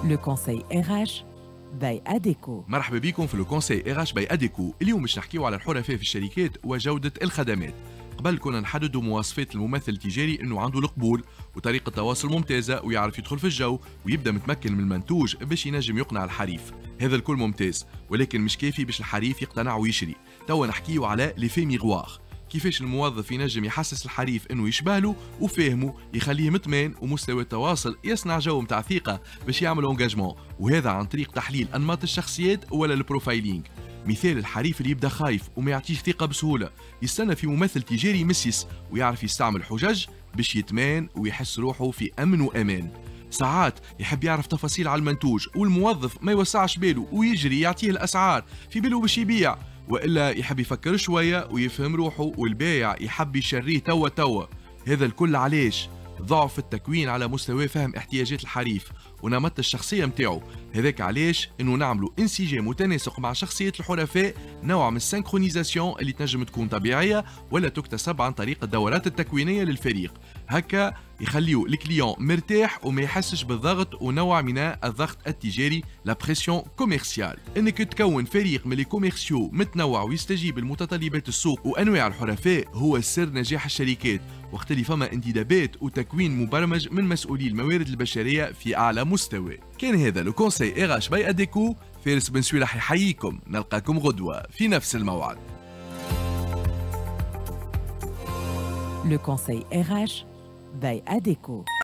Le conseil RH by ADECO. مرحبا بكم في لو كونساي ار اش باي اديكو. اليوم باش نحكيو على الحرفاء في الشركات وجودة الخدمات. قبل كنا نحددوا مواصفات الممثل التجاري انه عنده القبول وطريقة تواصل ممتازة ويعرف يدخل في الجو ويبدا متمكن من المنتوج باش ينجم يقنع الحريف. هذا الكل ممتاز ولكن مش كافي باش الحريف يقتنع ويشري. توا نحكيو على لي في ميغوار. كيفاش الموظف ينجم يحسس الحريف انه يشبهله وفاهمه يخليه مطمئن ومستوى التواصل يصنع جو متاع ثقه باش يعمل انجاجمون، وهذا عن طريق تحليل انماط الشخصيات ولا البروفايلينج. مثال الحريف اللي يبدا خايف وما يعطيش ثقه بسهوله يستنى في ممثل تجاري مسيس ويعرف يستعمل حجج باش يتمان ويحس روحه في امن وامان. ساعات يحب يعرف تفاصيل على المنتوج والموظف ما يوسعش باله ويجري يعطيه الاسعار في باله باش يبيع، والا يحب يفكر شويه ويفهم روحه والبايع يحب يشريه توا. هذا الكل علاش؟ ضعف التكوين على مستوى فهم احتياجات الحريف ونمط الشخصيه متاعو. هذاك علاش انه نعملوا انسجام متناسق مع شخصيه الحرفاء، نوع من السينكرونيزاسيون اللي تنجم تكون طبيعيه ولا تكتسب عن طريق الدورات التكوينيه للفريق. هكا يخليو الكليون مرتاح وما يحسش بالضغط ونوع من الضغط التجاري، لا بريسيون كوميرسيال. انك تكون فريق من لي كوميرسيو متنوع ويستجيب لمتطلبات السوق وانواع الحرفاء هو سر نجاح الشركات، وقت اللي فما انتدابات وتكوين مبرمج من مسؤولي الموارد البشريه في اعلى مستوى. كان هذا لو كونساي ار اش باي اديكو. فارس بن سويلح يحييكم، نلقاكم غدوه في نفس الموعد. Le conseil RH by ADECO.